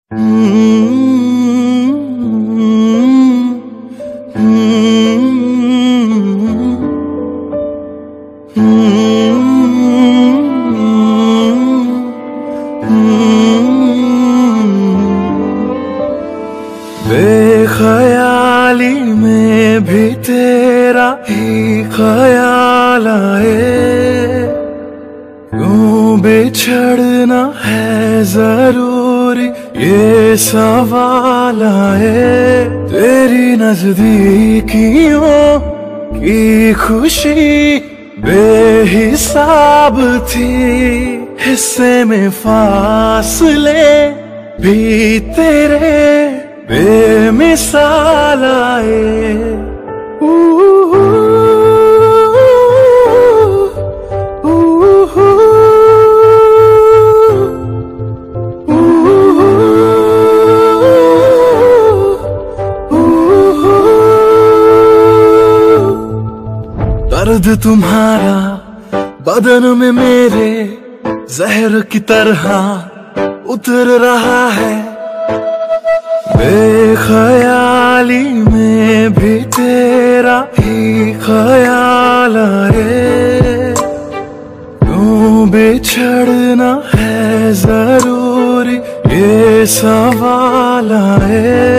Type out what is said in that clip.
बेखयाली में भी तेरा ही ख्याल आए, क्यों बिछड़ना है जरूरी ये सवाल आए। तेरी नजदीकियों की खुशी बेहिसाब थी, हिस्से में फासले भी तेरे बेमिसाल आए। दर्द तुम्हारा बदन में मेरे जहर की तरह उतर रहा है। बेखयाली में भी तेरा ही ख्याल आए, क्यों बिछड़ना है जरूरी ये सवाल आए।